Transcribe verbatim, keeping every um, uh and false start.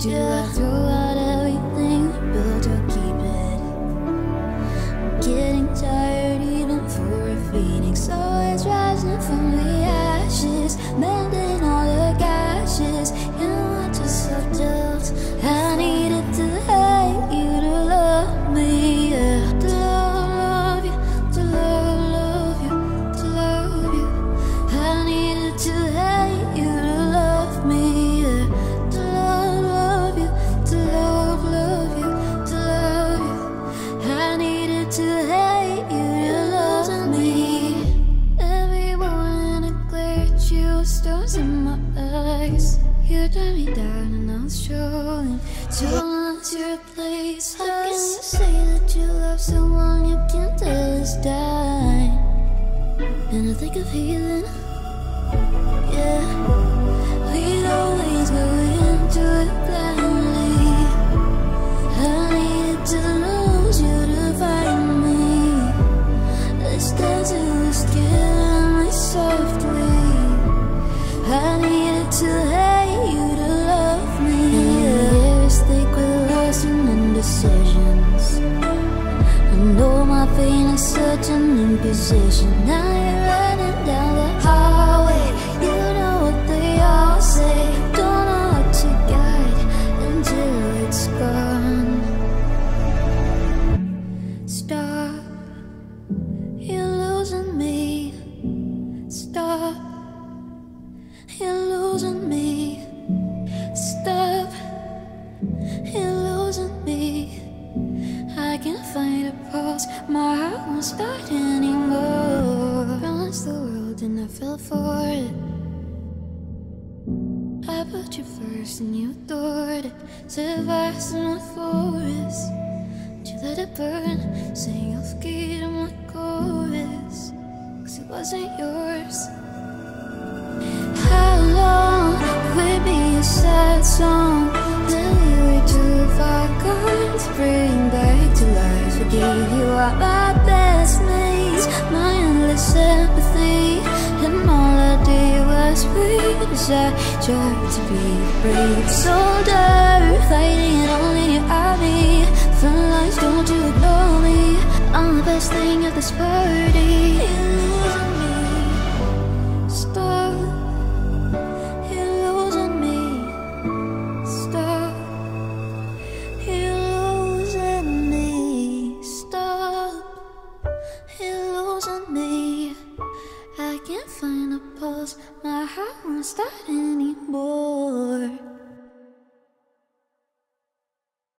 Do I throw out everything we built or keep it? I'm getting tired even for a phoenix, always rising from the ashes, mending all the gashes. You know I just so dealt. I needed to hate you to love me, yeah. To love, love you, to love, love you, to love you. I needed to hate you to love me, yeah. To love, love you, to love, love you, to love you. I needed to hate you to love me. Every morning I glare at you, stars in my eyes. You turn me down and I was strolling to another your place. How can you say that you love someone you can't tell is dying? And I think of healing, yeah. We'd always go into it blindly. I needed to lose you to find me. This desert was killing me softly. I needed to hate you to love me. And the air is thick with lost and indecisions. I know my pain is such an imposition. Now you're running down the highway. You know what they all say. Don't know how to guide until it's gone. Stop, you're losing me. Stop, you're losing me. Stop, you're losing me. I can't find a pulse, my heart won't start anymore. Promised the world and I fell for it. I put you first and you adored it. Set fires in my forest, but you let it burn. Saying you'll forget my chorus, cause it wasn't yours. How long will it be a sad song? Then we wait to five cards, bring back to life. Forgive you are my best mates, my endless sympathy. And all I did was breathe as I tried to be the brave soldier, fighting only in your army. Front lines, don't you ignore me. I'm the best thing at this party.